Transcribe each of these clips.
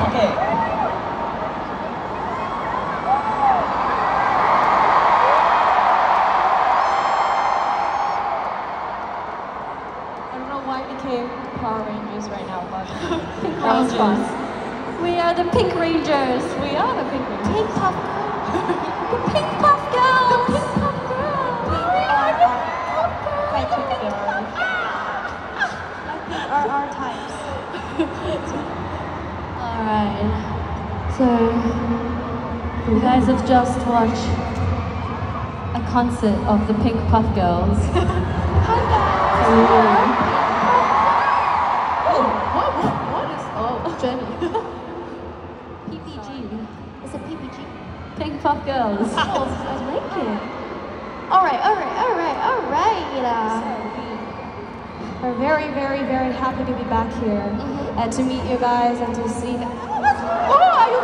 Okay. I don't know why we became Power Rangers right now, but Pink That was fun. Rangers. We are the Pink Rangers. We are the Pink Rangers. Pink Puff Girls. The Pink Puff Girls. The Pink Puff Girls. We are the Pink Puff Girls. Like Pink Girls. Are our types. Alright. So, you guys have just watched a concert of the Pink Puff Girls. Hi guys. So, What is, oh, Jenny. PPG. Is it PPG? Pink Puff Girls. Oh, I like it. Alright. We're very, very, very happy to be back here and to meet you guys and to see that. Oh, are you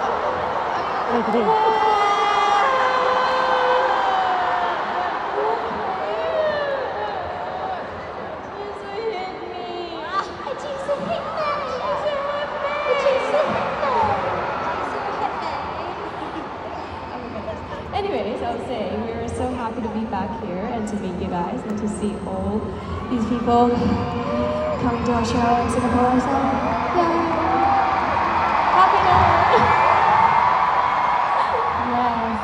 Anyways, I was saying, we were so happy to be back here and to meet you guys and to see all these people coming to our show in Singapore. So, yeah. Happy New Year! Yes.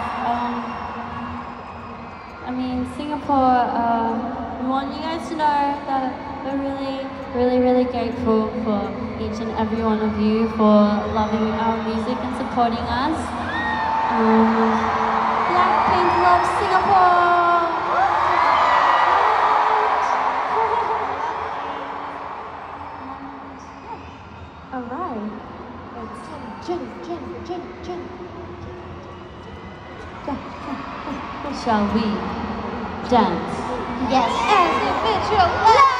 I mean, Singapore, we want you guys to know that we're really grateful for each and every one of you for loving our music and supporting us. Blackpink loves Singapore! Alright. Jenny. Shall we dance? Yes. Individual.